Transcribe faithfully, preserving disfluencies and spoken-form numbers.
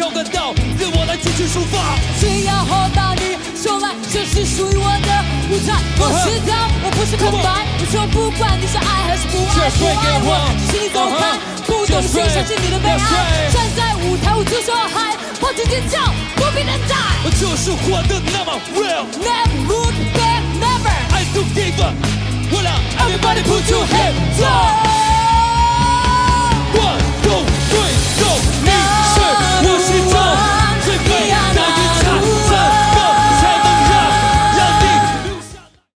条个道，任我来继续抒发。 只要后到你手来，这是属于我的舞台。我知道我不是空白，我就不管你是爱还是不爱，不爱我，只是你走开，不懂心，相信你的悲哀。站在舞台，我就说嗨，抛弃坚强，不必等待。 我就是活得那么 real。Never look back, never. I don't give up. Everybody put your hands up.